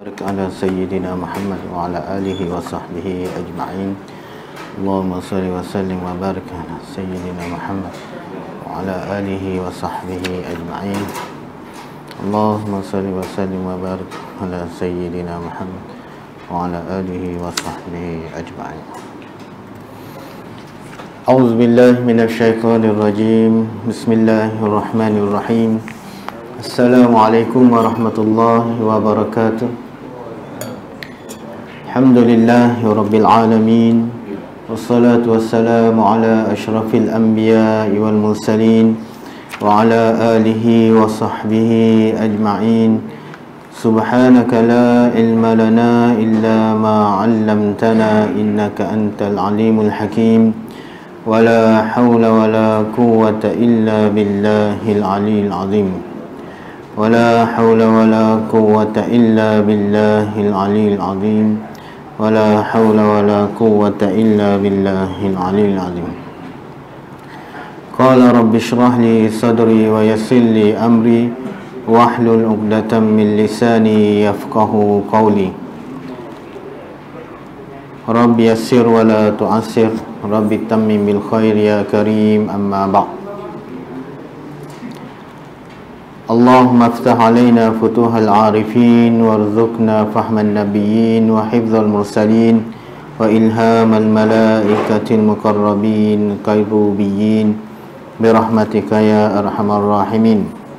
Barik ala Sayyidina Muhammad wa ala alihi wa sahbihi ajma'in. Allahumma salli wa sallim wa barik ala Sayyidina Muhammad wa ala alihi wa sahbihi ajma'in. Allahumma salli wa sallim wa barik ala Sayyidina Muhammad wa ala alihi wa sahbihi ajma'in. A'udzu billahi minasy syaithanir rajim. Bismillahirrahmanirrahim. Assalamualaikum warahmatullahi wabarakatuh. Alhamdulillahi rabbil alamin. Wassalatu wassalamu ala asyrafil anbiya'i wal mursalin wa ala alihi wa sahbihi ajma'in. Subhanaka la ilma lana illa ma 'allamtana innaka antal alimul hakim. Wala hawla wala quwwata illa billahil aliyyil azim. ولا حول ولا قوة إلا بالله العلي العظيم ولا حول ولا قوة إلا بالله العلي العظيم. قال رب اشرح لي صدري ويسر لي أمري واحلل عقدة من لساني يفقه قولي. رب يسر ولا تعسر رب تمم بالخير يا كريم. أما بعد. اللهم افتح علينا فتوح العارفين وارزقنا فهم النبيين وحفظ المرسلين وإلهام الملائكة المقربين كيروبيين برحمتك يا أرحم الراحمين.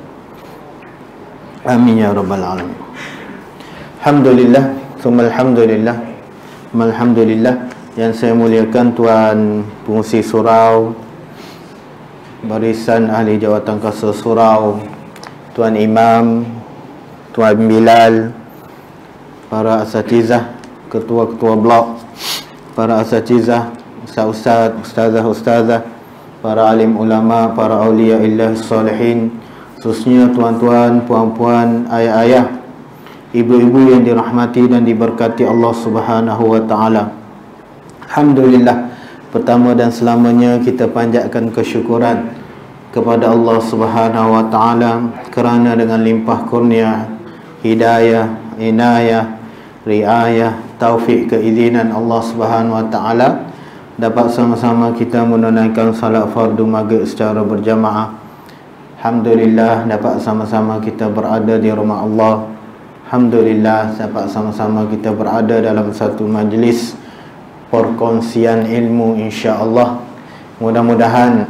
آمين يا رب العالمين. Alhamdulillah, summa alhamdulillah, alhamdulillah. Yang saya muliakan Tuan Pengurusi Surau, Barisan Ahli Jawatan Kuasa Surau, Tuan Imam, Tuan Bilal, para asatizah, ketua-ketua blok, para asatizah, ustaz-ustaz, ustazah-ustazah, para alim ulama, para awliya illah salihin, khususnya tuan-tuan, puan-puan, ayah-ayah, ibu-ibu yang dirahmati dan diberkati Allah Subhanahu wa taala. Alhamdulillah, pertama dan selamanya kita panjatkan kesyukuran kepada Allah Subhanahu wa taala kerana dengan limpah kurnia, hidayah, inayah, riayah, taufik, keizinan Allah Subhanahu wa taala dapat sama-sama kita menunaikan salat fardu maghrib secara berjamaah. Alhamdulillah, dapat sama-sama kita berada di rumah Allah. Alhamdulillah, dapat sama-sama kita berada dalam satu majlis perkongsian ilmu, insya-Allah. Mudah-mudahan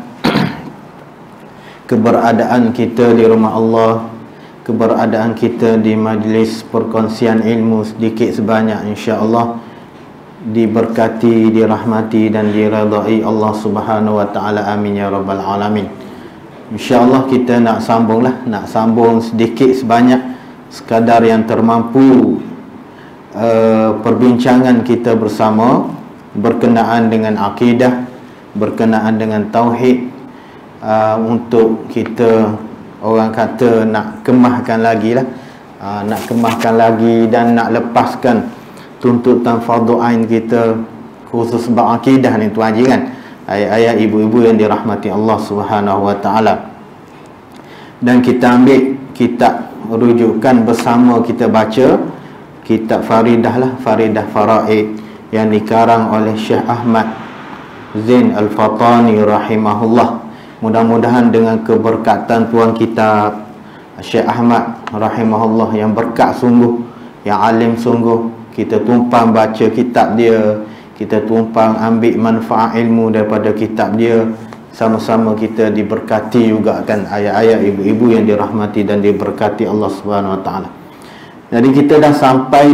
keberadaan kita di rumah Allah, keberadaan kita di majlis perkongsian ilmu sedikit sebanyak, insya-Allah diberkati, dirahmati dan diredai Allah Subhanahu wa taala. Amin ya rabbal alamin. Insya-Allah kita nak sambung sedikit sebanyak sekadar yang termampu perbincangan kita bersama berkenaan dengan akidah, berkenaan dengan tauhid. Untuk kita, orang kata, nak kemahkan lagi lah, nak kemahkan lagi dan nak lepaskan tuntutan fardu ain kita khusus berakidah ni tuan haji kan, ayah-ayah, ibu-ibu yang dirahmati Allah Subhanahu wa taala. Dan kita ambil kitab rujukan bersama, kita baca kitab Faridah lah, Faridah Faraid yang dikarang oleh Syekh Ahmad Zain Al-Fatani rahimahullah. Mudah-mudahan dengan keberkatan tuan kitab Syekh Ahmad rahimahullah yang berkat sungguh, yang alim sungguh, kita tumpang baca kitab dia, kita tumpang ambil manfaat ilmu daripada kitab dia, sama-sama kita diberkati juga kan, ayah-ayah, ibu-ibu yang dirahmati dan diberkati Allah Subhanahu wa taala. Jadi kita dah sampai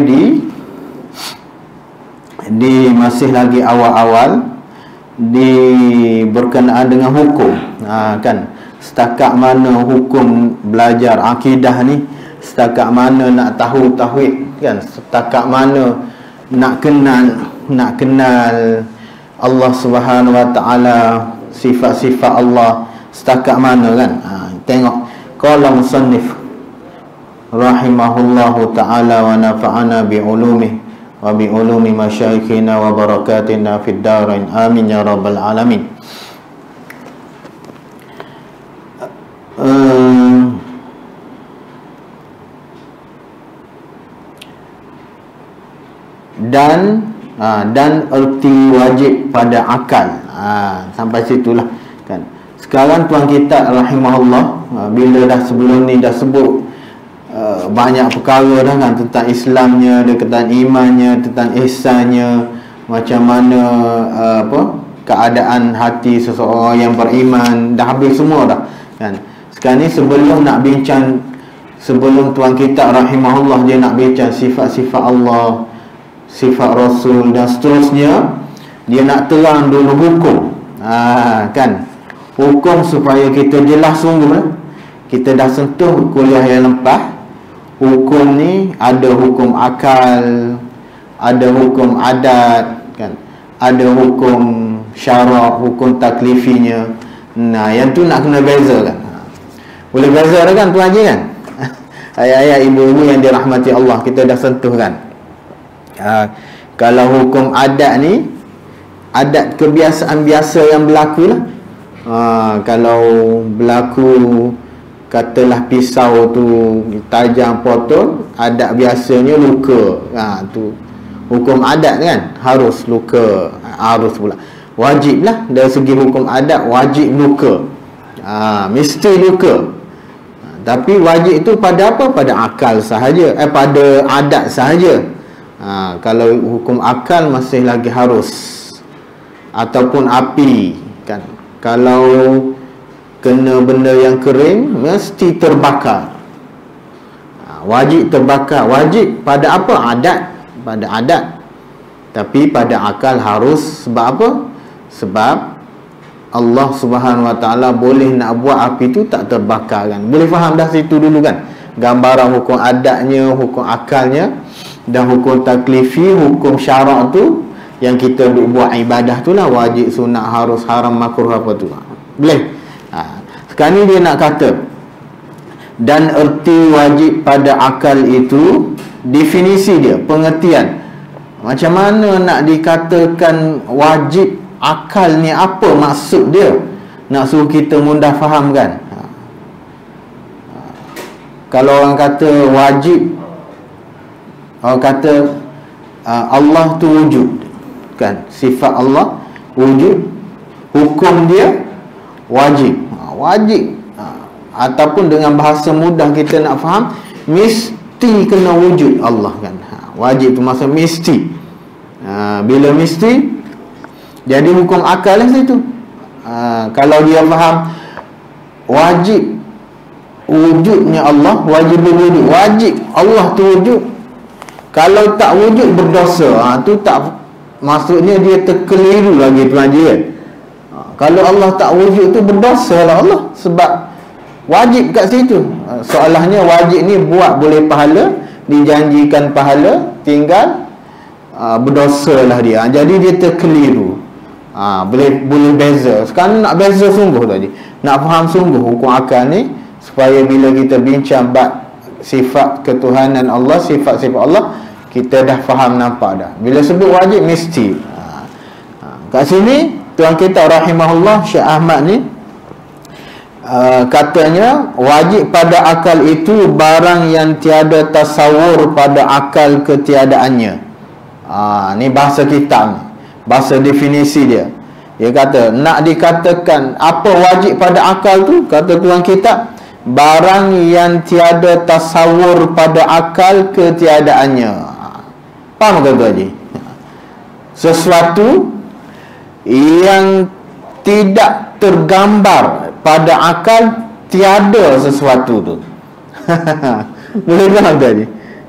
di masih lagi awal-awal di berkenaan dengan hukum, kan, setakat mana hukum belajar akidah ni, setakat mana nak tahu tauhid kan, setakat mana nak kenal Allah Subhanahu wa taala, sifat-sifat Allah, setakat mana kan. Tengok qala musannif rahimahullahu taala wa nafa'ana bi ulumihi wa bi ulumi masyayikhina wa barakatina fid darain. Amin ya rabbal alamin. dan erti wajib pada akal. Sampai situlah kan. Sekarang tuan kita rahimahullah, bila dah sebelum ni dah sebut banyak perkara dah kan, tentang Islamnya, tentang imannya, tentang ihsannya, macam mana keadaan hati seseorang yang beriman, dah habis semua dah kan. Sekarang ni sebelum nak bincang, sebelum tuan kita rahimahullah dia nak bincang sifat-sifat Allah, sifat Rasul dan seterusnya, dia nak terang dulu hukum. Kan, hukum supaya kita jelas sungguh lah. Kita dah sentuh kuliah yang lepas. Hukum ni ada hukum akal, ada hukum adat kan, ada hukum syarak, hukum taklifinya. Nah, yang tu nak kena beza kan. Boleh beza dah kan tuan haji kan? Ayat-ayat ibu-ibu yang dirahmati Allah, kita dah sentuh kan. Kalau hukum adat ni, adat kebiasaan biasa yang berlaku lah. Kalau berlaku, katalah pisau tu tajam potong, adat biasanya luka. Tu hukum adat kan, harus luka, harus pula wajib lah dari segi hukum adat, wajib luka. Mesti luka. Tapi wajib itu pada apa? Pada akal sahaja, pada adat sahaja. Kalau hukum akal masih lagi harus, ataupun api kan. Kalau kena benda yang kering, mesti terbakar. Wajib terbakar. Wajib pada apa? Adat. Pada adat. Tapi pada akal harus. Sebab apa? Sebab Allah Subhanahu Wa Taala boleh nak buat api tu tak terbakar kan. Boleh faham dah situ dulu kan, gambaran hukum adatnya, hukum akalnya, dan hukum taklifi, hukum syarak tu yang kita duk buat ibadah tu lah, wajib, sunat, harus, haram, makruh, apa tu. Boleh. Sekarang ni dia nak kata, dan erti wajib pada akal itu, definisi dia, pengertian. Macam mana nak dikatakan wajib akal ni, apa maksud dia? Nak suruh kita mudah faham kan. Kalau orang kata wajib, orang kata Allah tu wujud kan, sifat Allah wujud, hukum dia wajib. Wajib, ataupun dengan bahasa mudah kita nak faham, mesti kena wujud Allah kan. Wajib tu maksud mesti. Bila mesti, jadi hukum akal lah situ. Kalau dia faham wajib wujudnya Allah, wajib berwujud, wajib Allah tu wujud. Kalau tak wujud berdosa, tu tak, maksudnya dia terkeliru lagi tuan haji kan. Kalau Allah tak wujud tu berdosa lah Allah, sebab wajib kat situ. Soalahnya wajib ni buat boleh pahala, dijanjikan pahala, tinggal berdosa lah dia. Jadi dia terkeliru. Boleh beza. Sekarang nak beza sungguh tadi, nak faham sungguh hukum akal ni, supaya bila kita bincang bab sifat ketuhanan Allah, sifat-sifat Allah, kita dah faham, nampak dah. Bila sebut wajib, mesti. Kat sini tuan kita rahimahullah Syekh Ahmad ni katanya wajib pada akal itu barang yang tiada tasawur pada akal ketiadaannya. Ni bahasa kitab ni, bahasa definisi dia. Dia kata nak dikatakan apa wajib pada akal tu, kata tuan kitab, barang yang tiada tasawur pada akal ketiadaannya. Faham ke tu Haji? Sesuatu yang tidak tergambar pada akal, tiada sesuatu tu. Boleh faham tadi?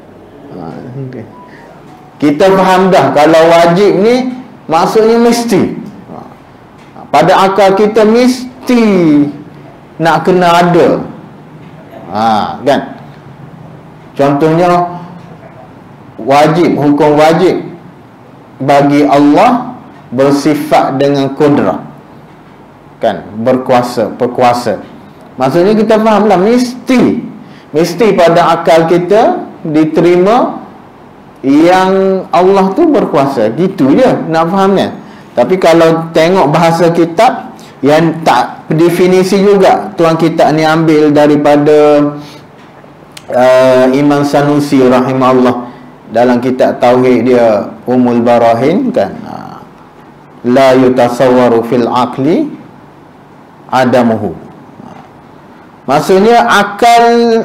Kita faham dah kalau wajib ni maksudnya mesti. Pada akal kita mesti nak kena ada. Kan? Contohnya wajib, hukum wajib bagi Allah bersifat dengan kudrah kan, berkuasa, perkuasa. Maksudnya kita fahamlah mesti pada akal kita diterima yang Allah tu berkuasa. Gitu je nak fahamnya. Tapi kalau tengok bahasa kitab yang tak definisi juga, tuan kitab ni ambil daripada Imam Sanusi rahimahullah. dalam kitab tauhid dia Ummul Barahin kan, la yutasawwaru fil aqli adamuhu. Maksudnya akal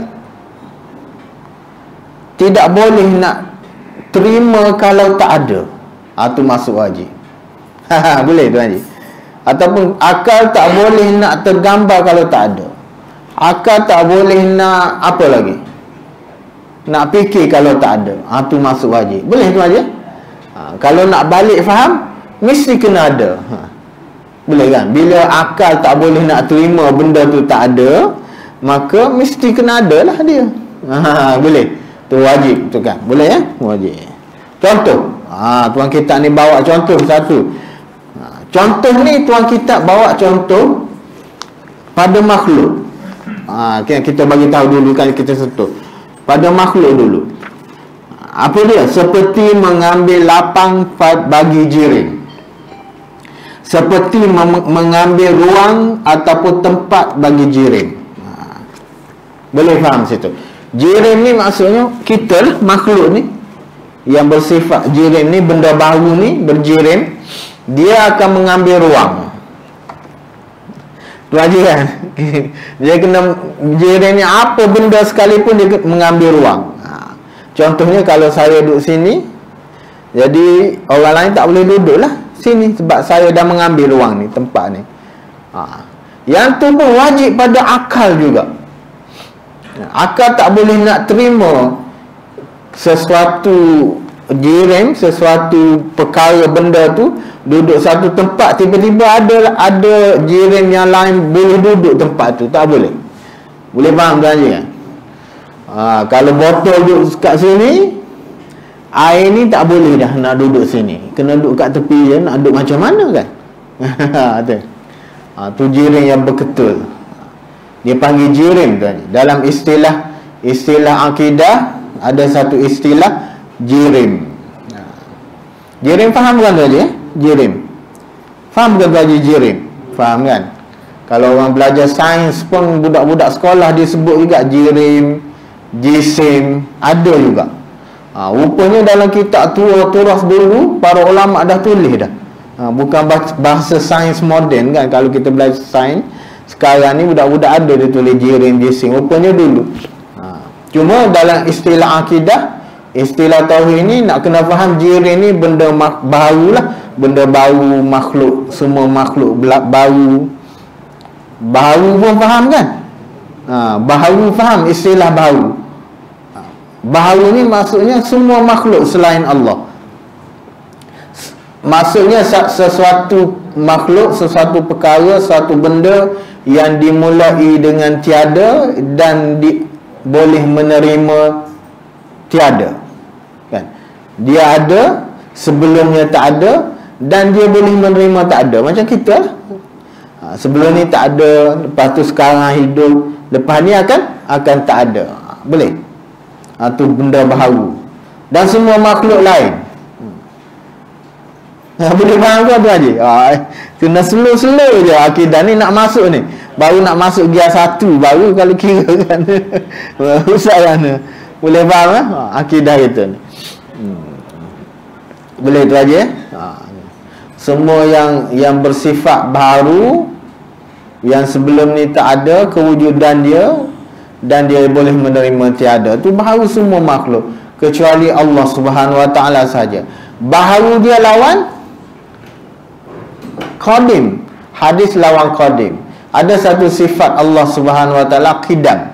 tidak boleh nak terima kalau tak ada. Itu masuk wajib. Boleh tu Haji. Ataupun akal tak boleh nak tergambar kalau tak ada. Akal tak boleh nak apa lagi? Nak fikir kalau tak ada. Itu masuk wajib. Boleh tu Haji? Kalau nak balik faham, mesti kena ada. Boleh kan? Bila akal tak boleh nak terima benda tu tak ada, maka mesti kena ada lah dia. Boleh. Tu wajib tu kan. Boleh ya? Wajib. Contoh. Tuan kitab ni bawa contoh satu. Contoh ni tuan kitab bawa contoh pada makhluk. Kita bagi tahu dulu kan, kita sentuh. Pada makhluk dulu. Apa dia? Seperti mengambil lapang bagi jirim. Seperti mengambil ruang ataupun tempat bagi jirim. Boleh faham situ? Jirim ni maksudnya kita lah, makhluk ni yang bersifat jirim ni, benda baru ni berjirim, dia akan mengambil ruang. Tu aja kan. Dia kena jirim ni apa benda sekalipun dia mengambil ruang. Contohnya kalau saya duduk sini, jadi orang lain tak boleh duduk lah sini sebab saya dah mengambil ruang ni, tempat ni. Yang tu pun wajib pada akal juga. Akal tak boleh nak terima sesuatu jirim, sesuatu perkara benda tu duduk satu tempat, tiba-tiba ada jirim yang lain boleh duduk tempat tu. Tak boleh. Boleh faham tak je kan? Kalau botol duduk kat sini, air ni tak boleh dah nak duduk sini, kena duduk kat tepi je. Nak duduk macam mana kan? Tu jirim yang berketul. Dia panggil jirim tu. Dalam istilah akidah ada satu istilah jirim. Jirim faham kan tadi? Jirim. Faham kan tadi jirim? Faham kan? Kalau orang belajar sains pun, budak-budak sekolah dia sebut juga jirim, jisim, ada juga. Rupanya dalam kitab turas dulu para ulama dah tulis dah. Bukan bahasa sains moden kan. Kalau kita belajar sains sekarang ni budak-budak ada dia tulis jirim, jisim. Rupanya dulu. Cuma dalam istilah akidah, istilah tauhid ni nak kena faham jirim ni benda baru lah. Benda baru, makhluk, semua makhluk baru. Baru pun faham kan? Baru faham istilah baru. Baru ni maksudnya semua makhluk selain Allah. Maksudnya sesuatu makhluk, sesuatu perkara, sesuatu benda yang dimulai dengan tiada dan boleh menerima tiada kan? Dia ada, sebelumnya tak ada, dan dia boleh menerima tak ada. Macam kita lah. Sebelum ni tak ada, lepas tu sekarang hidup, lepas ni akan tak ada. Boleh. Itu benda baharu. Dan semua makhluk lain. Boleh faham ke apa Haji? Kena slow-slow je akidah ni nak masuk ni. Baru nak masuk gear 1, baru kalau kira kan. Usah kan. Boleh faham kan? Akidah kita ni. Boleh tu Haji? Semua yang bersifat baru, yang sebelum ni tak ada kewujudan dia, dan dia boleh menerima tiada, tu baharu semua makhluk kecuali Allah Subhanahu Wa Taala saja. Baharu dia lawan qadim. Hadis lawan qadim. Ada satu sifat Allah Subhanahu Wa Taala, qidam.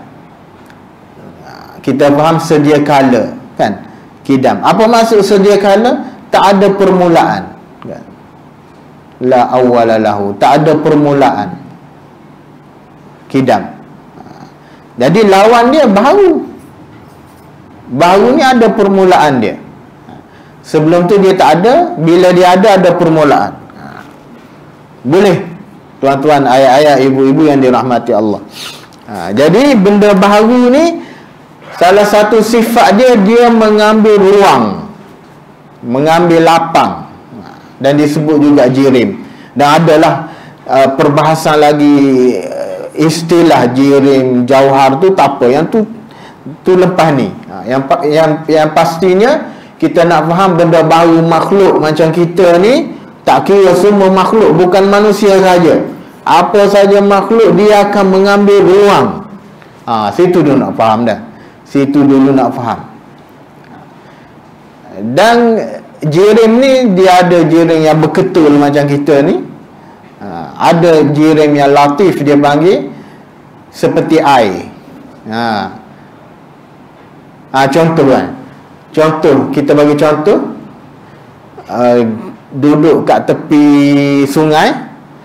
Kita faham sedia kala kan? Qidam. Apa maksud sedia kala? Tak ada permulaan kan? La awwala lahu. Tak ada permulaan. Qidam. Jadi lawan dia baharu. Baharu ni ada permulaan dia. Sebelum tu dia tak ada. Bila dia ada permulaan. Boleh tuan-tuan, ayah-ayah, ibu-ibu yang dirahmati Allah. Jadi benda baharu ni, salah satu sifat dia mengambil ruang, mengambil lapang, dan disebut juga jirim. Dan adalah perbahasan lagi, istilah jirim, jauhar tu tak apa, yang tu lepas ni. Yang pastinya kita nak faham benda baru makhluk macam kita ni, tak kira semua makhluk, bukan manusia saja, apa saja makhluk dia akan mengambil ruang. Situ dulu nak faham dah. Situ dulu nak faham. Dan jirim ni dia ada jirim yang berketul macam kita ni, ada jirim yang latif dia panggil, seperti air. Contoh kan, contoh kita bagi contoh, duduk kat tepi sungai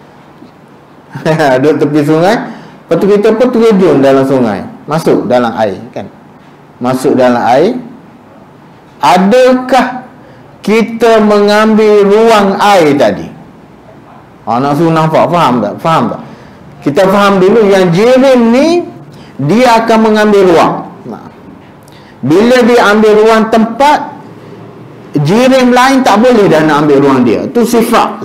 duduk tepi sungai, lepas tu kita pun terjun dalam sungai, masuk dalam air kan, masuk dalam air. Adakah kita mengambil ruang air tadi? Nak suruh nampak, faham tak? Faham tak? Kita faham dulu yang jirim ni dia akan mengambil ruang. Bila dia ambil ruang tempat, jirim lain tak boleh dah nak ambil ruang dia. Itu sifat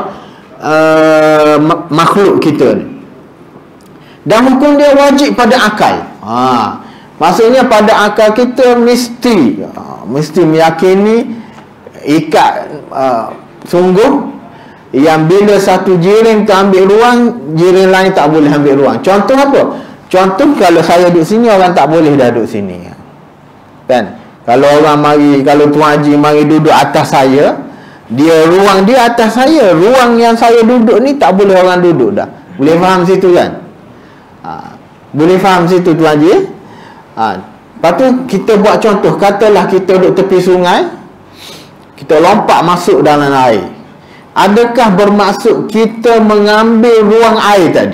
makhluk kita ni. Dan hukum dia wajib pada akal. Maksudnya pada akal kita mesti meyakini, ikat sungguh, yang bila satu jirim ambil ruang, jirim lain tak boleh ambil ruang. Contoh apa? Contoh kalau saya duduk sini, orang tak boleh dah duduk sini kan. Kalau orang mari, kalau Tuan Haji mari duduk atas saya, dia ruang dia atas saya, ruang yang saya duduk ni tak boleh orang duduk dah. Boleh faham situ kan? Boleh faham situ Tuan Haji? Lepas tu kita buat contoh, katalah kita duduk tepi sungai, kita lompat masuk dalam air. Adakah bermaksud kita mengambil ruang air tadi?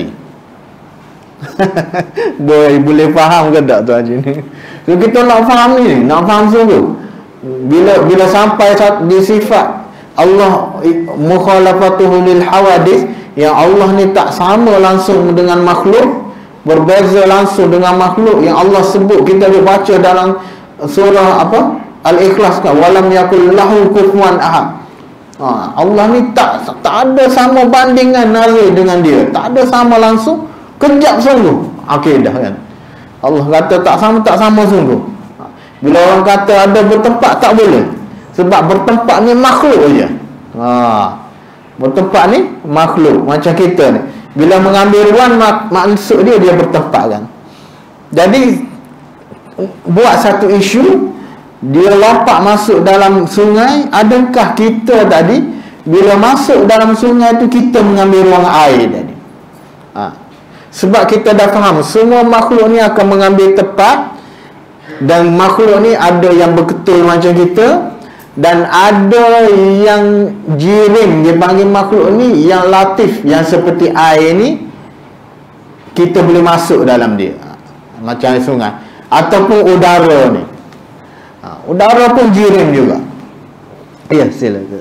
Boleh faham ke tak Tuan Haji ni? So, kita nak faham ni, nak faham sungguh. Bila sampai di sifat Allah mukhalafatuhu lil hawadis, yang Allah ni tak sama langsung dengan makhluk, berbeza langsung dengan makhluk, yang Allah sebut, kita boleh baca dalam surah apa? Al-Ikhlas kan, walam yakul lahu kufuwan ahad. Allah ni tak ada sama bandingan nazir dengan dia, tak ada sama langsung, kejap sungguh akidah kan. Allah kata tak sama sungguh. Bila orang kata ada bertempat, tak boleh, sebab bertempat ni makhluk je. Bertempat ni makhluk macam kita ni, bila mengambil ruang, maksud dia bertempat kan. Jadi buat satu isu, dia lompat masuk dalam sungai, adakah kita tadi bila masuk dalam sungai tu kita mengambil ruang air tadi? Sebab kita dah faham semua makhluk ni akan mengambil tempat, dan makhluk ni ada yang berketul macam kita, dan ada yang jirim, dia panggil makhluk ni yang latif, yang seperti air ni, kita boleh masuk dalam dia, macam sungai. Ataupun udara ni, udara pun jirim juga. Ya, silakan.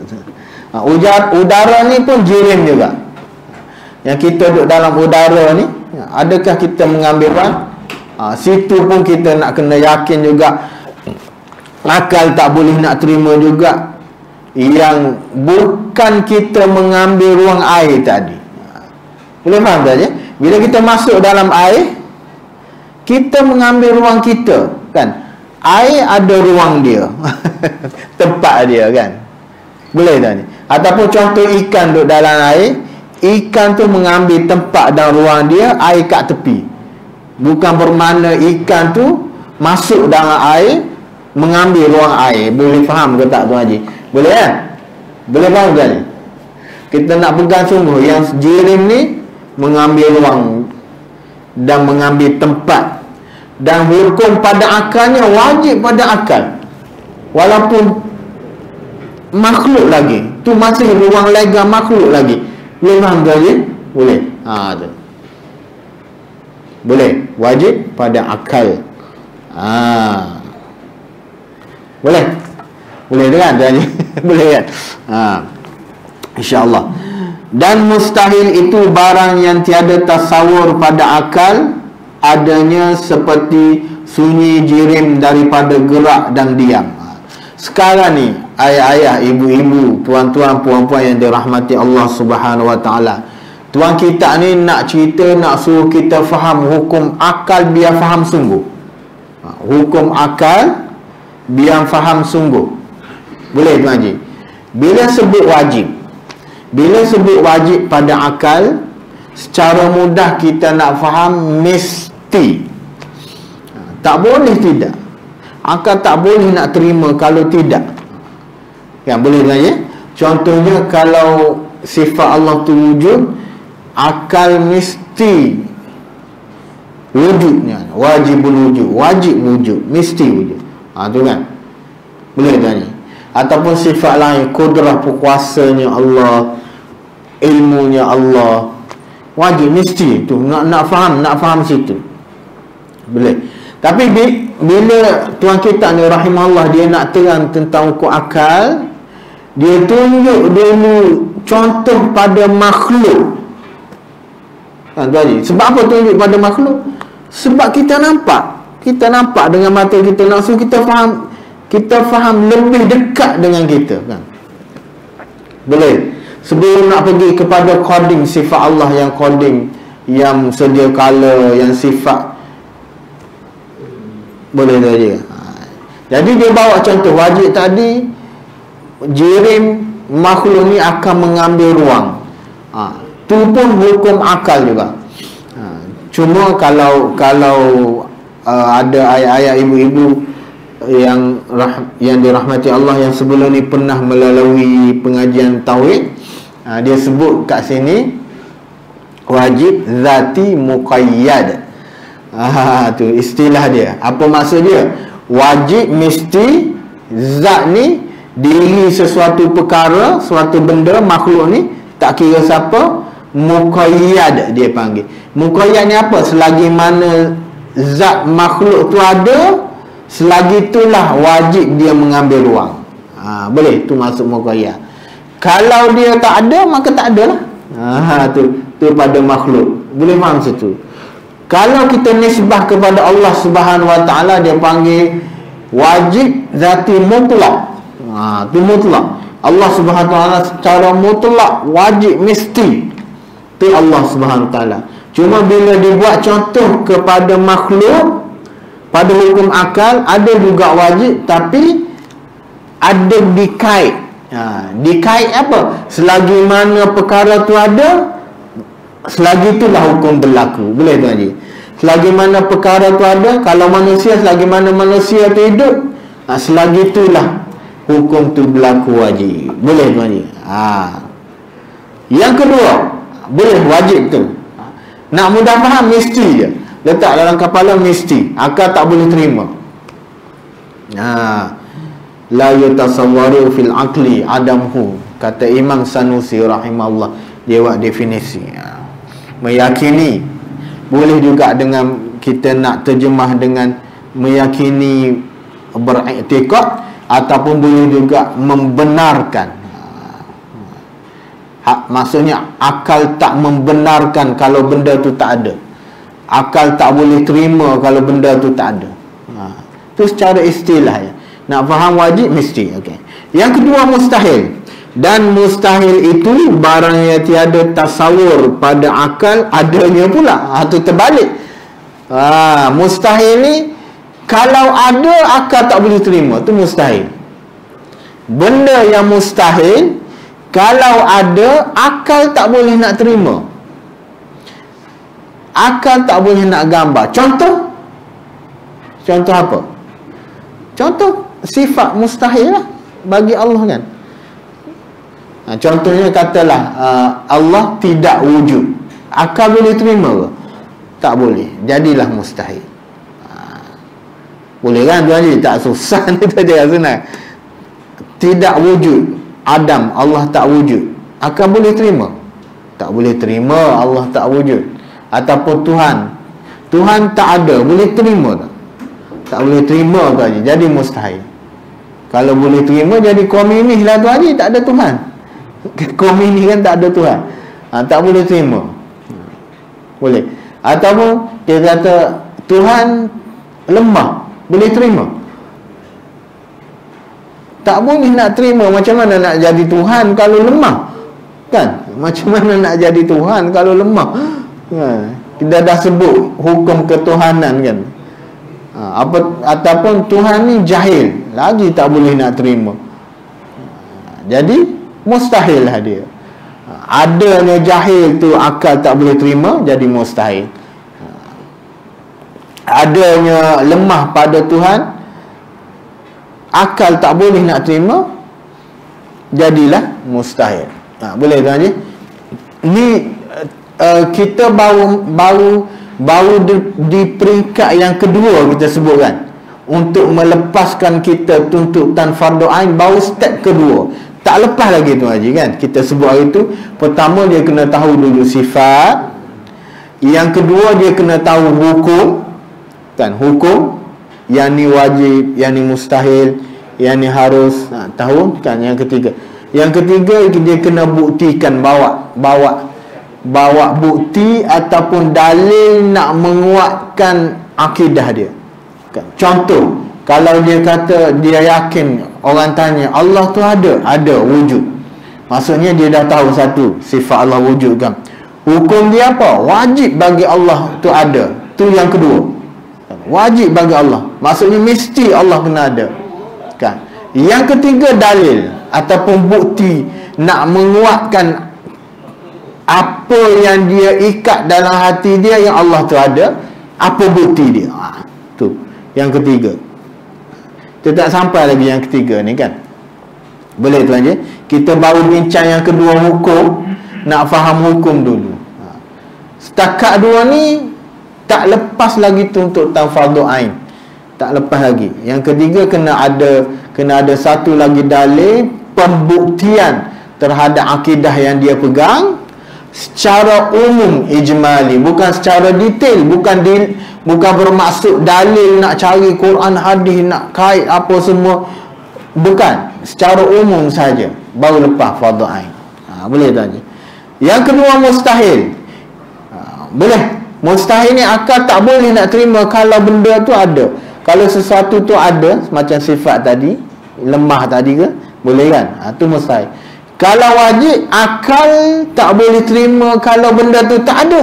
Udara ni pun jirim juga. Yang kita duduk dalam udara ni, adakah kita mengambil ruang? Situ pun kita nak kena yakin juga, akal tak boleh nak terima juga, yang bukan kita mengambil ruang air tadi. Boleh faham tak je? Bila kita masuk dalam air, kita mengambil ruang kita kan. Air ada ruang dia tempat dia kan. Boleh tak ni? Ataupun contoh ikan duduk dalam air, ikan tu mengambil tempat dan ruang dia, air kat tepi. Bukan bermakna ikan tu masuk dalam air, mengambil ruang air. Boleh faham ke tak Tuan Haji? Boleh kan? Boleh faham ke ni? Kita nak pegang sungguh, yang jirim ni mengambil ruang dan mengambil tempat, dan hukum pada akalnya wajib pada akal, walaupun makhluk lagi tu, masih ruang lega makhluk lagi. Boleh faham Tuan Haji? Boleh. Tu boleh, wajib pada akal. Boleh kan Tuan Haji? Boleh kan? InsyaAllah. Dan mustahil itu barang yang tiada tasawur pada akal adanya, seperti sunyi jirim daripada gerak dan diam. Sekarang ni ayah-ayah, ibu-ibu, tuan-tuan, puan-puan yang dirahmati Allah Subhanahu Wa Taala, tuan kita ni nak cerita, nak suruh kita faham hukum akal biar faham sungguh. Hukum akal biar faham sungguh. Boleh Tuan Haji? Bila sebut wajib pada akal, secara mudah kita nak faham mesti. Tak boleh tidak. Akal tak boleh nak terima kalau tidak. Kan boleh Tuan Haji? Contohnya kalau sifat Allah tu wujud, akal mesti wujudnya, wajib wujud, mesti wujud. Tu kan boleh Tuan Haji? Ataupun sifat lain, kudrah berkuasanya Allah, ilmunya Allah, wajib mesti tu nak faham situ. Boleh. Tapi bila tuan kita ni rahimahullah dia nak terang tentang ukur akal, dia tunjuk dulu contoh pada makhluk. Tuan Haji, sebab apa tunjuk pada makhluk? Sebab kita nampak dengan mata kita, langsung kita faham lebih dekat dengan kita kan. Boleh. Sebelum nak pergi kepada coding sifat Allah yang coding, yang sedia kala, yang sifat, boleh saja. Jadi dia bawa contoh wajib tadi, jirim makhluk ni akan mengambil ruang. Tu pun hukum akal juga. Cuma kalau ada ayat-ayat ibu-ibu yang dirahmati Allah yang sebelum ni pernah melalui pengajian tauhid, dia sebut kat sini wajib zati muqayyad. Tu istilah dia. Apa maksud dia? Wajib mesti zat ni, diri sesuatu perkara, suatu benda, makhluk ni, tak kira siapa, muqayyad dia panggil. Muqayyad ni apa? Selagi mana zat makhluk tu ada, selagi itulah wajib dia mengambil ruang. Boleh, tu masuk muqayyad. Kalau dia tak ada, maka tak ada lah. Tu pada makhluk. Boleh faham situ. Kalau kita nisbah kepada Allah Subhanahu Wa Taala, dia panggil wajib zati mutlak. Tu mutlak. Allah Subhanahu Wa Taala secara mutlak wajib mesti. Tu Allah Subhanahu Wa Taala. Cuma bila dibuat contoh kepada makhluk, pada hukum akal ada juga wajib, tapi ada dikait. Dikait apa? Selagi mana perkara tu ada, selagi itulah hukum berlaku. Boleh Tuan Haji? Selagi mana perkara tu ada, kalau manusia, selagi mana manusia tu hidup, selagi itulah hukum tu berlaku wajib. Boleh Tuan Haji? Yang kedua, boleh wajib tu. Nak mudah faham, mesti je. Letak dalam kepala mesti. Akal tak boleh terima. La yutasawwaru fil aqli adamhu. Kata Imam Sanusi rahimahullah, dia buat definisi. Meyakini, boleh juga dengan kita nak terjemah dengan meyakini, beriktikad, ataupun boleh juga membenarkan. Maksudnya akal tak membenarkan kalau benda tu tak ada. Akal tak boleh terima kalau benda tu tak ada. Itu secara istilah ya. Nak faham wajib mesti. Okay. Yang kedua mustahil. Dan mustahil itu barang yang tiada tasawur pada akal adanya pula. Itu terbalik. Mustahil ni kalau ada akal tak boleh terima, itu mustahil. Benda yang mustahil kalau ada akal tak boleh nak terima, akal tak boleh nak gambar. Contoh apa? Contoh sifat mustahil lah bagi Allah kan. Contohnya katalah Allah tidak wujud, akal boleh terima ke? Tak boleh, jadilah mustahil. Boleh kan Tuan Haji? Tak susah ni, tu je senang. Tidak wujud Adam, Allah tak wujud, akal boleh terima? Tak boleh terima Allah tak wujud. Ataupun Tuhan tak ada, boleh terima tak? Tak boleh terima Tuan Haji, jadi mustahil. Kalau boleh terima, jadi komunis lah Tuan Haji, tak ada Tuhan. Komunis kan tak ada Tuhan. Tak boleh terima. Boleh. Ataupun dia kata Tuhan lemah, boleh terima? Tak boleh nak terima. Macam mana nak jadi Tuhan kalau lemah? Kan? Macam mana nak jadi Tuhan kalau lemah? Kita dah sebut hukum ketuhanan kan. Ataupun Tuhan ni jahil, lagi tak boleh nak terima. Jadi mustahil lah dia. Adanya jahil tu akal tak boleh terima, jadi mustahil. Adanya lemah pada Tuhan, akal tak boleh nak terima, jadilah mustahil. Boleh tuan haji? Ni kita baru di peringkat yang kedua kita sebutkan. Untuk melepaskan kita tuntutan fardu ain, baru step kedua. Tak lepas lagi tuan haji kan. Kita sebut hari tu, pertama dia kena tahu dulu sifat. Yang kedua dia kena tahu hukum. Kan, hukum. Yang ni wajib, yang ni mustahil, yang ni harus. Tahu kan. Yang ketiga dia kena buktikan, bawa bukti ataupun dalil nak menguatkan akidah dia kan. Contoh, kalau dia kata dia yakin, orang tanya Allah tu ada wujud, maksudnya dia dah tahu satu sifat Allah wujud kan. Hukum dia apa? Wajib bagi Allah tu ada. Tu yang kedua, wajib bagi Allah, maksudnya mesti Allah kena ada kan. Yang ketiga dalil ataupun bukti nak menguatkan apa yang dia ikat dalam hati dia yang Allah tu ada. Apa bukti dia? Tu yang ketiga. Kita tak sampai lagi yang ketiga ni kan. Boleh tuan je. Kita baru bincang yang kedua, hukum. Nak faham hukum dulu. Setakat dua ni tak lepas lagi tuntutan fardu ain. Tak lepas lagi. Yang ketiga kena ada satu lagi dalil pembuktian terhadap akidah yang dia pegang secara umum, ijmali, bukan secara detail, bukan bermaksud dalil nak cari Quran, hadis, nak kait apa semua, bukan, secara umum saja, baru lepas fardu ain. Boleh tak je? Yang kedua mustahil. Boleh. Mustahil ni akal tak boleh nak terima kalau benda tu ada. Kalau sesuatu tu ada, macam sifat tadi, lemah tadi ke, boleh kan? Tu mustahil. Kalau wajib, akal tak boleh terima kalau benda tu tak ada.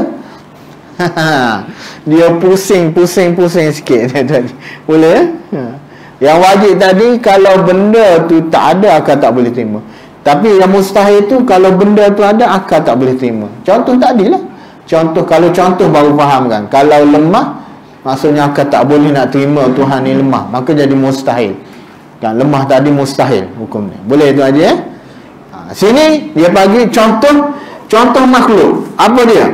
Dia pusing sikit tadi. Boleh? Yang wajib tadi, kalau benda tu tak ada, akal tak boleh terima. Tapi yang mustahil tu, kalau benda tu ada, akal tak boleh terima. Contoh tadi lah. Kalau contoh baru faham kan. Kalau lemah, maksudnya akal tak boleh nak terima Tuhan ni lemah, maka jadi mustahil kan. Lemah tadi mustahil hukumnya. Boleh tu aja ya. Sini dia bagi contoh makhluk. Apa dia?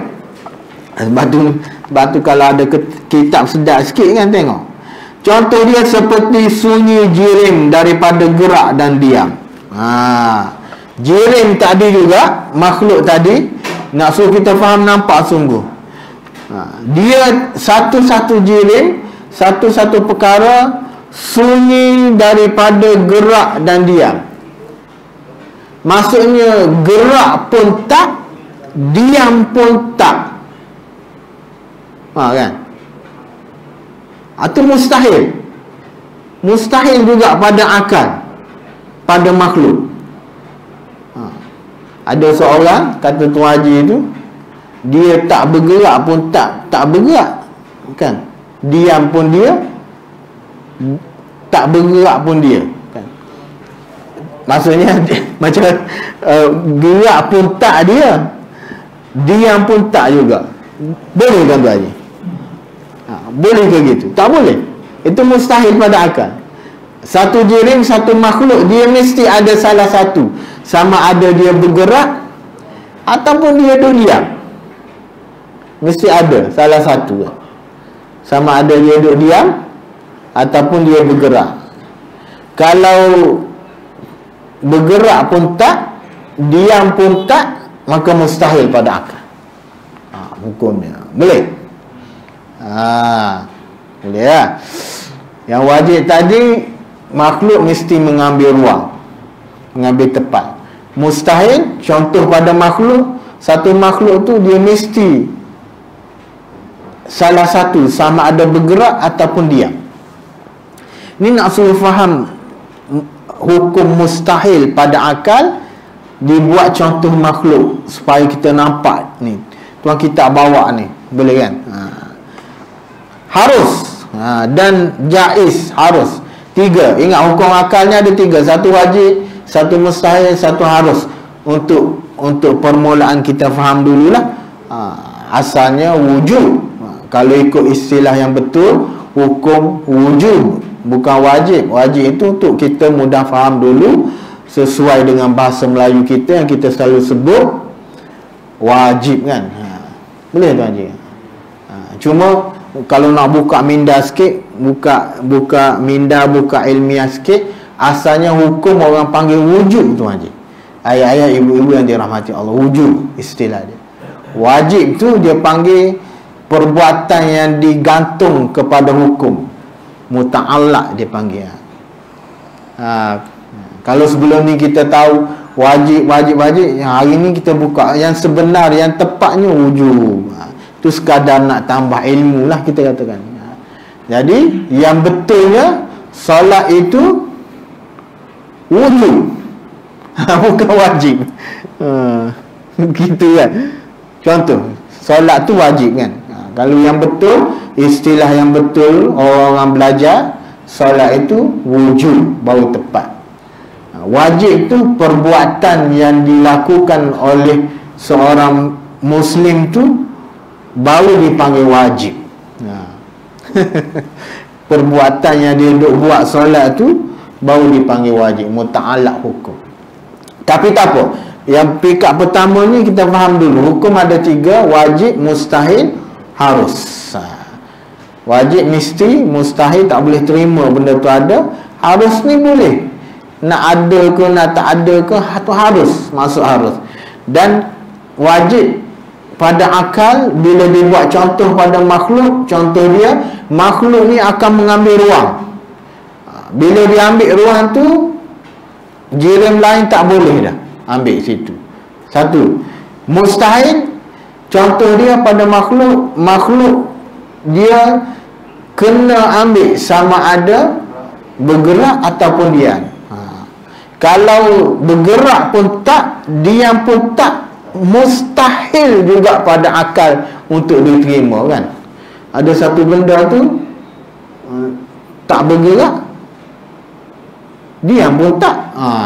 Batu kalau ada kitab sedap sikit kan, tengok. Contoh dia seperti sunyi jirim daripada gerak dan diam. Jirim tadi juga, makhluk tadi, nak suruh kita faham nampak sungguh. Dia satu-satu jirim, satu-satu perkara, sunyi daripada gerak dan diam. Maksudnya gerak pun tak, diam pun tak. Kan? Itu mustahil. Mustahil juga pada akal, pada makhluk. Ada seorang, kata Tuan Haji tu, dia tak bergerak pun tak bergerak kan. Diam pun dia, tak bergerak pun dia kan. Maksudnya macam gerak pun tak dia, diam pun tak juga. Boleh kan Tuan Haji? Boleh ke gitu? Tak boleh. Itu mustahil pada akal. Satu jirim, satu makhluk, dia mesti ada salah satu. Sama ada dia bergerak ataupun dia diam. Mesti ada salah satu. Sama ada dia duduk diam ataupun dia bergerak. Kalau bergerak pun tak, diam pun tak, maka mustahil pada akal. Hukumnya boleh. Boleh ya. Yang wajib tadi, makhluk mesti mengambil ruang, mengambil tepat. Mustahil, contoh pada makhluk, satu makhluk tu dia mesti salah satu, sama ada bergerak ataupun diam. Ni nak suruh faham hukum mustahil pada akal, dibuat contoh makhluk supaya kita nampak ni. Tuan kita bawa ni, boleh kan? Harus dan jaiz, harus. Tiga. Ingat hukum akalnya ada tiga. Satu wajib, satu mustahil, satu harus. Untuk permulaan kita faham dululah. Asalnya wujub. Kalau ikut istilah yang betul, hukum wujub, bukan wajib. Wajib itu untuk kita mudah faham dulu, sesuai dengan bahasa Melayu kita yang kita selalu sebut wajib kan. Boleh tuan Haji? Cuma kalau nak buka minda sikit, buka minda, buka ilmiah sikit, asalnya hukum orang panggil wujub tuan Haji. Ayat-ayat ibu-ibu yang dirahmati Allah, wujub istilah dia. Wajib tu dia panggil perbuatan yang digantung kepada hukum, muta'allaq dia panggil. Kalau sebelum ni kita tahu wajib, hari ni kita buka yang sebenar, yang tepatnya wujub. Itu sekadar nak tambah ilmu lah kita katakan. Jadi yang betulnya solat itu wujub, bukan wajib. Gitu kan. Contoh, solat tu wajib kan. Kalau yang betul, istilah yang betul orang belajar, solat itu wujub, baru tepat. Wajib tu perbuatan yang dilakukan oleh seorang Muslim tu baru dipanggil wajib. Perbuatan yang dia duk buat solat tu baru dipanggil wajib, muta'allaq hukum. Tapi tak apa, yang pikap pertama ni kita faham dulu. Hukum ada 3, wajib, mustahil, harus. Wajib mesti, mustahil tak boleh terima benda tu ada, harus ni boleh. Nak ada ke nak tak ada ke, tu harus, masuk harus. Dan wajib pada akal bila dibuat contoh pada makhluk, contoh dia, makhluk ni akan mengambil ruang. Bila dia ambil ruang tu, jiran lain tak boleh dah ambil situ. Satu. Mustahil, contoh dia pada makhluk dia kena ambil sama ada bergerak ataupun diam. Kalau bergerak pun tak, diam pun tak, mustahil juga pada akal untuk diterima kan. Ada satu benda tu tak bergerak, diam pun tak.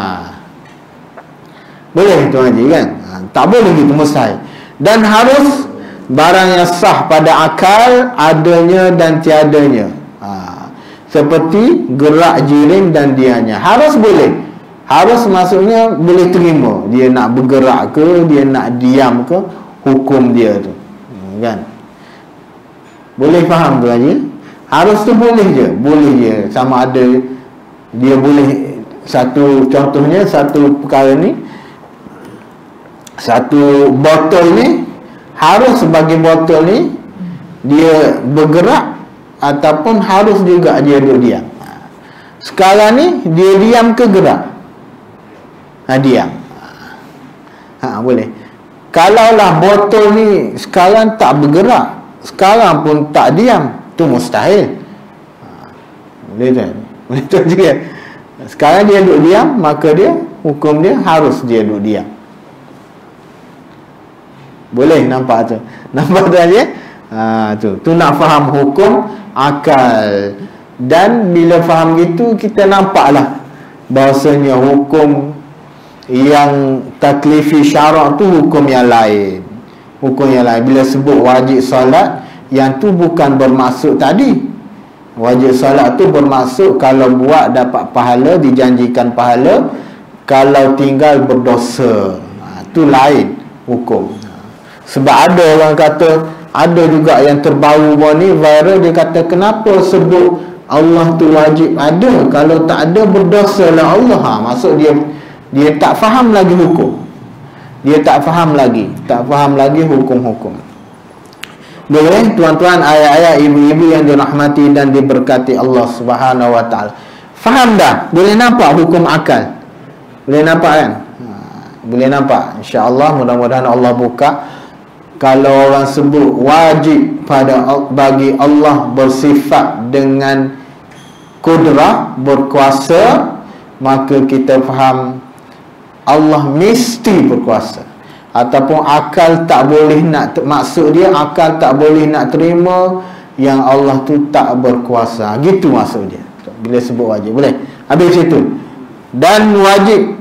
Boleh Tuan Haji kan? Tak boleh gitu, mustahil. Dan harus barang yang sah pada akal, adanya dan tiadanya. Seperti gerak jirim dan dianya. Harus boleh. Harus maksudnya boleh terima. Dia nak bergerak ke, dia nak diam ke, hukum dia tu. Kan? Boleh faham Tuan Haji? Harus tu boleh je. Boleh je. Sama ada dia boleh, satu contohnya, satu perkara ni, satu botol ni, harus bagi botol ni dia bergerak ataupun harus juga dia duduk diam. Sekarang ni dia diam ke gerak? Diam. Boleh. Kalaulah botol ni sekarang tak bergerak, sekarang pun tak diam, tu mustahil. Boleh tak? Boleh tak juga? Sekarang dia duduk diam, maka dia, hukum dia harus dia duduk diam. Boleh nampak tu? Nampak tu aja? Tu nak faham hukum akal. Dan bila faham gitu, kita nampaklah bahasanya hukum yang taklifi syarak tu hukum yang lain. Hukum yang lain. Bila sebut wajib solat, yang tu bukan bermaksud tadi. Wajib solat tu bermaksud kalau buat dapat pahala, dijanjikan pahala. Kalau tinggal berdosa, tu lain hukum. Sebab ada orang kata, ada juga yang terbaru ni viral, dia kata kenapa sebut Allah tu wajib ada, kalau tak ada berdosa lah Allah. Maksud dia tak faham lagi hukum. Dia tak faham lagi hukum-hukum. Boleh tuan-tuan, ayat-ayat ibu-ibu yang dirahmati dan diberkati Allah Subhanahu wa taala. Faham dah? Boleh nampak hukum akal? Boleh nampak kan? Boleh nampak. Insya-Allah, mudah-mudahan Allah buka. Kalau orang sebut wajib bagi Allah bersifat dengan kudrah, berkuasa, maka kita faham Allah mesti berkuasa. Ataupun akal tak boleh nak, maksud dia akal tak boleh nak terima yang Allah tu tak berkuasa. Gitu maksud dia bila sebut wajib. Boleh? Habis itu. Dan wajib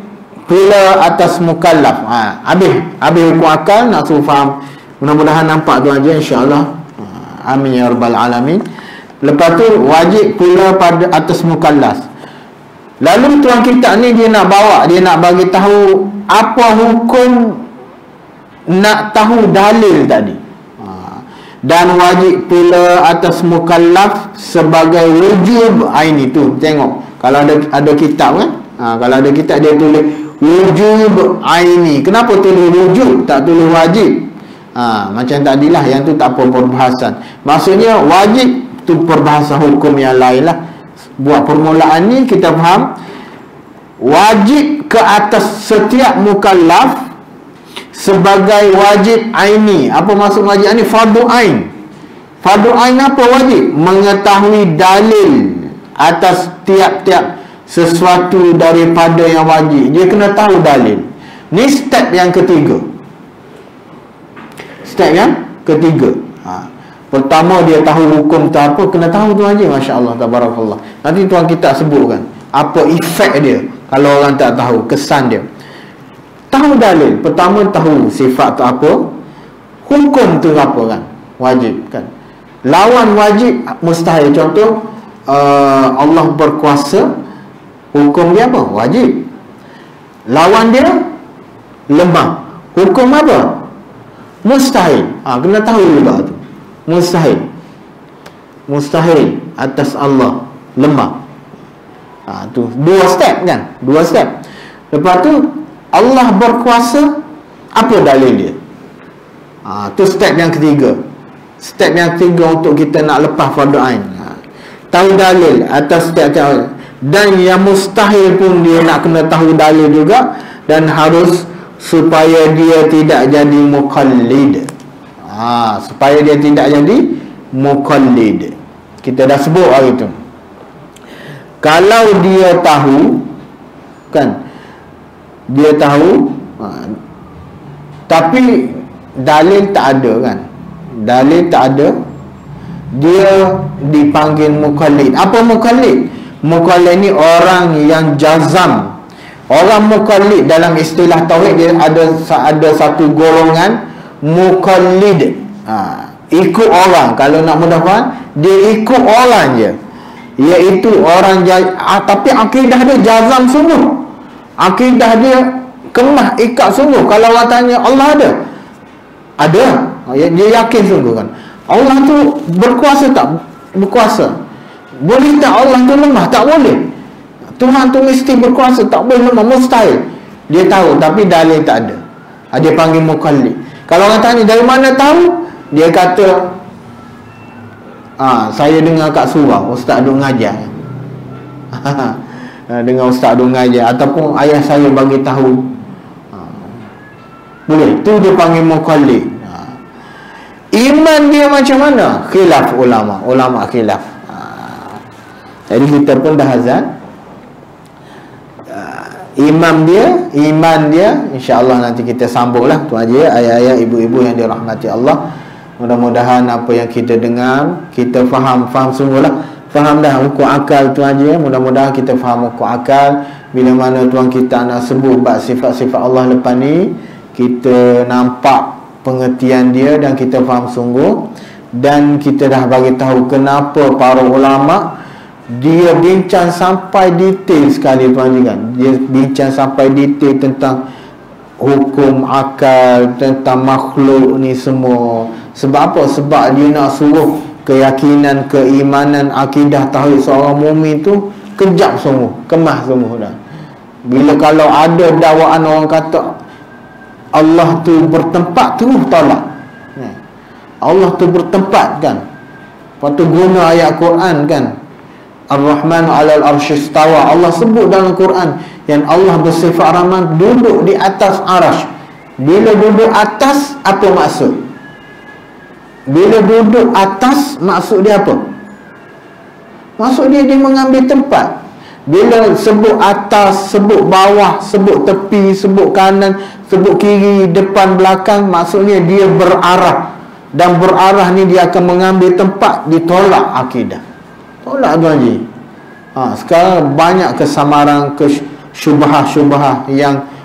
pula atas mukallaf. Habis hukum akal, nak suruh faham. Mudah-mudahan nampak tu aja, insya-Allah. Amin ya rabbal alamin. Lepas tu wajib pula pada atas mukallaf. Lalu tuan kita ni dia nak bawa, dia nak bagi tahu apa hukum nak tahu dalil tadi. Dan wajib pula atas mukallaf sebagai wujub aini tu. Tengok kalau ada kitab kan, kalau ada kitab dia tulis wujub aini. Kenapa tulis wujub, tak tulis wajib? Macam tadilah, yang tu tak apa perbahasan. Maksudnya wajib tu perbahasan hukum yang lain lah. Buat permulaan ni kita faham wajib ke atas setiap mukallaf sebagai wajib aini. Apa maksud wajib aini? Fardu ain. Fardu ain apa wajib? Mengetahui dalil atas tiap-tiap sesuatu daripada yang wajib. Dia kena tahu dalil. Ni step yang ketiga. Step yang ketiga. Pertama dia tahu hukum tu apa, kena tahu tu aja. Masya-Allah, tabarakallah. Nanti tuan kita sebutkan apa efek dia kalau orang tak tahu, kesan dia. Tahu dalil. Pertama tahu sifat tu apa, hukum tu apa kan, wajib kan. Lawan wajib mustahil. Contoh Allah berkuasa, hukum dia apa? Wajib. Lawan dia lemah, hukum apa? Mustahil. Kena tahu juga tu. Mustahil atas Allah, lemah. Tu dua step kan, dua step. Lepas tu Allah berkuasa, apa dalil dia? Tu step yang ketiga. Step yang ketiga untuk kita nak lepas fardu ain. Tahu dalil atas step yang, dan yang mustahil pun dia nak kena tahu dalil juga, dan harus supaya dia tidak jadi muqallid. Supaya dia tidak jadi muqallid. Kita dah sebut hari tu. Kalau dia tahu kan, dia tahu tapi dalil tak ada kan, dalil tak ada, dia dipanggil muqallid. Apa muqallid? Muqallid ni orang yang jazam. Orang muqallid dalam istilah tauhid dia ada satu golongan muqallid. Ikut orang. Kalau nak mudah faham, dia ikut orang je, iaitu orang tapi akidah dia jazam sungguh. Akidah dia kemah, ikat sungguh. Kalau orang tanya Allah ada? Ada. Dia yakin sungguh kan. Allah tu berkuasa tak? Berkuasa. Boleh tak Allah tu lemah? Tak boleh. Tuhan tu mesti berkuasa, tak boleh lemah, mustahil. Dia tahu tapi dalil tak ada. Dia panggil muqallid. Kalau orang tanya dari mana tahu, dia kata saya dengar kat surau ustaz duk ngajar. Dengar ustaz duk ngajar, ataupun ayah saya bagi tahu. Boleh. Tu dia panggil muqallid. Iman dia macam mana? Khilaf ulama khilaf. Jadi kita pun dah azan. Iman dia insya-Allah nanti kita sambunglah tu aja, ayah-ayah, ibu-ibu yang dirahmati Allah. Mudah-mudahan apa yang kita dengar kita faham sungguhlah. Faham dah hukum akal tu aja. Mudah-mudahan kita faham hukum akal. Bila mana tuan kita nak sebut bab sifat-sifat Allah lepas ni, kita nampak pengertian dia dan kita faham sungguh. Dan kita dah bagi tahu kenapa para ulama dia bincang sampai detail sekali tuan kan. Dia bincang sampai detail tentang hukum akal, tentang makhluk ni semua. Sebab apa? Sebab dia nak suruh keyakinan, keimanan, akidah tauhid seorang mukmin tu kejap sungguh, kemah sungguh dah. Bila kalau ada dakwaan orang kata Allah tu bertempat, terus tolak. Allah tu bertempat kan. Lepas tu guna ayat Quran kan, Ar-Rahman 'alal arsy istawa. Allah sebut dalam Quran yang Allah bersifat Rahman, duduk di atas arasy. Bila duduk atas, apa maksud? Bila duduk atas, maksud dia apa? Maksud dia mengambil tempat. Bila sebut atas, sebut bawah, sebut tepi, sebut kanan, sebut kiri, depan, belakang, maksudnya dia berarah. Dan berarah ni dia akan mengambil tempat, ditolak akidah. Tolak tu haji. Sekarang banyak kesamaran, syubhah-syubhah yang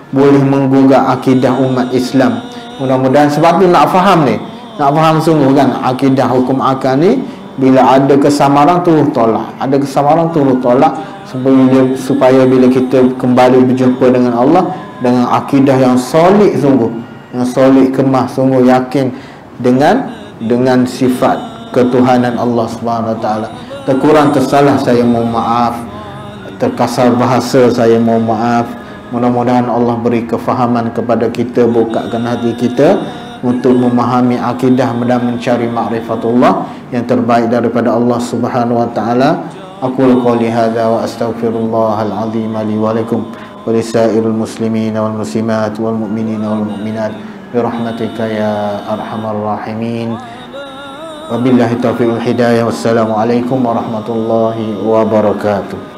boleh menggugah akidah umat Islam. Mudah-mudahan, sebab tu nak faham ni, nak faham sungguh kan, akidah hukum akal ni bila ada kesamaran turut tolak, ada kesamaran turut tolak, supaya bila kita kembali berjumpa dengan Allah dengan akidah yang solid sungguh, yang solid kemah sungguh, yakin dengan sifat ketuhanan Allah Subhanahu Wa Taala. Terkurang tersalah saya mohon maaf, terkasar bahasa saya mohon maaf. Mudah-mudahan Allah beri kefahaman kepada kita, bukakan hati kita untuk memahami akidah dan mencari ma'rifatullah yang terbaik daripada Allah Subhanahu Wa Taala. Aqulu qouli hadza wa astaghfirullahal azim li wa lakum wa lisairil muslimin wal muslimat wal mu'minin wal mu'minat bi rahmatika ya arhamar rahimin. Wabillahi taufiq wal hidayah. Wassalamu alaikum warahmatullahi wabarakatuh.